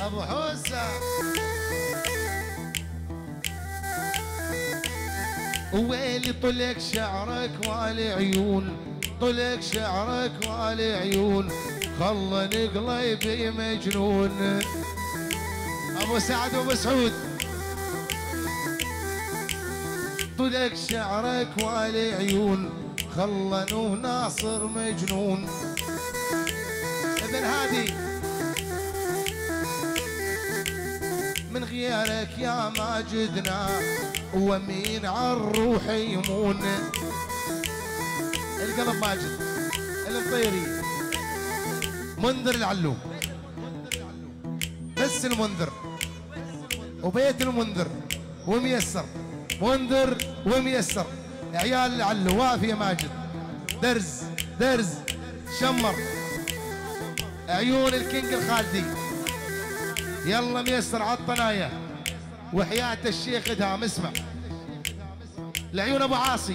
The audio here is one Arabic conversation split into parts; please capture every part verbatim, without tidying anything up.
ابو حوسه ويلي طلق شعرك والي عيون، طلق شعرك والي عيون، خلني قلبي مجنون. ابو سعد وابو سعود طلق شعرك والي عيون، خلنوه ناصر مجنون. ابن هادي من غيرك يا ماجدنا ومين عالروح يمون. القلب ماجد المطيري منذر العلو، بس المنذر وبيت المنذر وميسر، منذر وميسر، عيال العلو وافي يا ماجد، درز درز شمر عيون الكينج الخالدي. يلا ميسر عالطنايا وحياة الشيخ ادهام. اسمع لعيون ابو عاصي،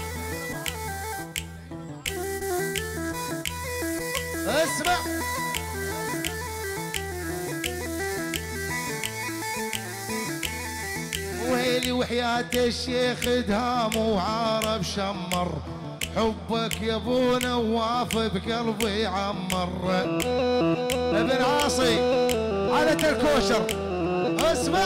اسمع ويلي وحياة الشيخ ادهام وعارب شمر، حبك يا ابو نواف بقلبي عمر. ابن عاصي على الكوشر اسمع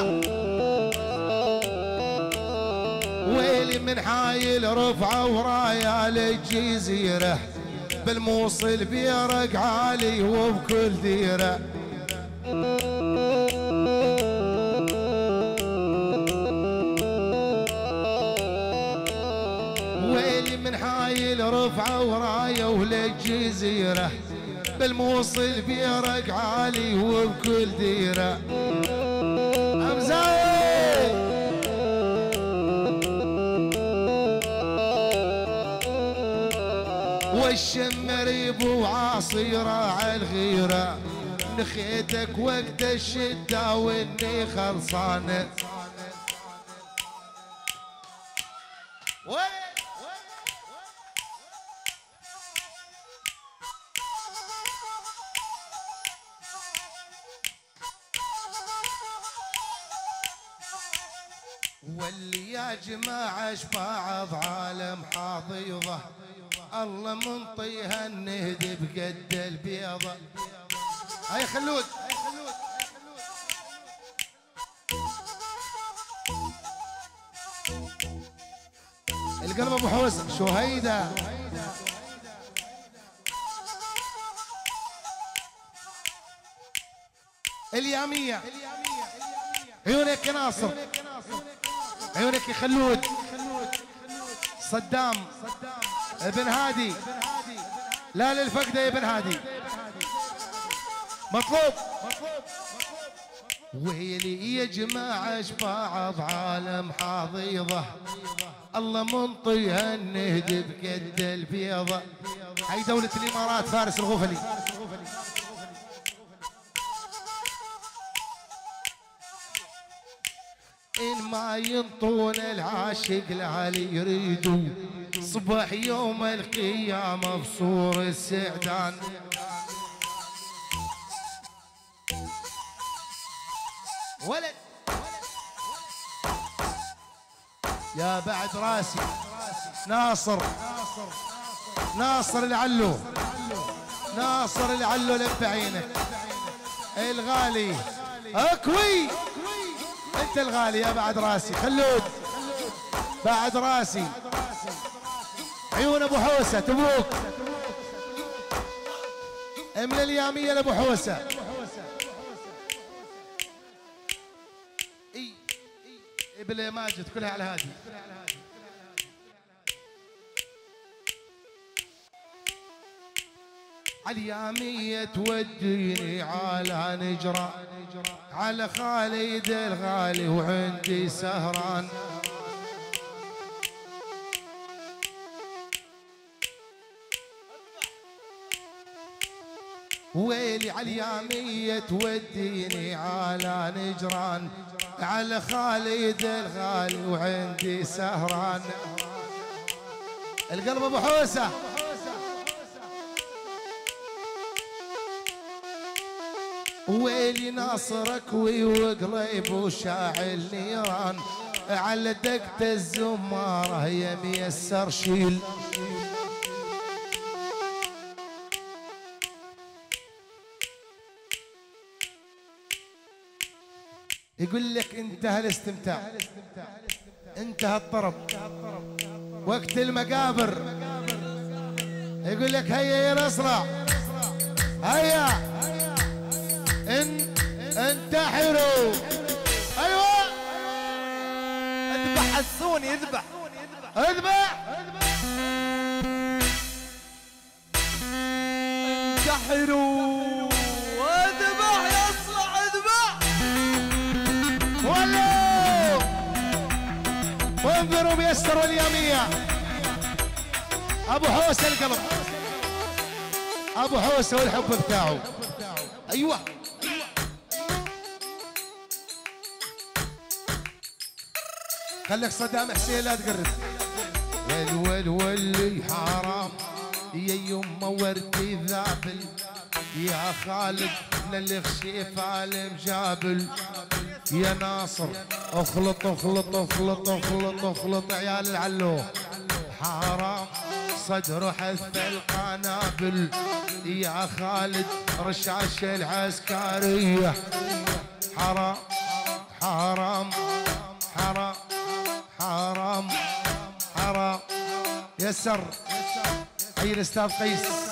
ويلي من حايل رفعه ورايا للجزيره، بالموصل بيرق عالي وبكل ديره. ويلي من حايل رفعه ورايا وللجزيره، بالموصل بيرق عالي وبكل ديره. امزاي والشمر يبو عاصي راعي الغيره، نخيتك وقت الشده واني خلصانه. واللي يا جماعة شبعض عالم حاضيضة، الله منطيها النهد بقد البيضة. هاي خلود القلب ابو حوسه شهيده. اليامية عيونك يا ناصر، عيونك يا خلود. صدام ابن هادي، لا للفقده يا ابن هادي مطلوب. ويلي يا جماعه شبعض عالم حاضيضه، الله منطيها النهد بقد البيضه. هاي دوله الامارات فارس الغفلي. إن ما ينطون العاشق العلي يريدوا، صبح يوم القيامة بصور السعدان. ولد يا بعد راسي ناصر، ناصر العلو، ناصر العلو لب عينك الغالي اكوي. انت الغالي يا بعد راسي خلود، بعد راسي عيون ابو حوسه تبوك. من الياميه لابو حوسه. اي ابن ماجد كلها على هادي. اليامية توديني على نجرة، على خالد الغالي وعندي سهران. ويلي عاليامية توديني على نجران، على خالد الغالي وعندي سهران. القلب ابو حوسه ويلي ناصرك وقريب وشاعل نيران، على دقة الزمارة يا ميسر شيل. يقول لك انتهى الاستمتاع، انتهى الطرب، وقت المقابر. يقول لك هيا يا نصرة، هيا ان انتحروا. ايوه اذبح السوني، اذبح اذبح انتحروا، اذبح يصلح، اذبح ولو وانظروا ميسر اليومية. ابو حوسه القلب، ابو حوسه والحب بتاعه. ايوه خليك صدام حسين لا تقرب. ويل ويل ويلي حرام يا يمه وردي ذابل، يا خالد من الخشيف عالم جابل. يا ناصر اخلط اخلط اخلط اخلط اخلط عيال العلوه، حرام صدره حث القنابل. يا خالد رشاش العسكريه، حرام حرام حرام حرام حرام. يسر. حي الاستاذ قيس.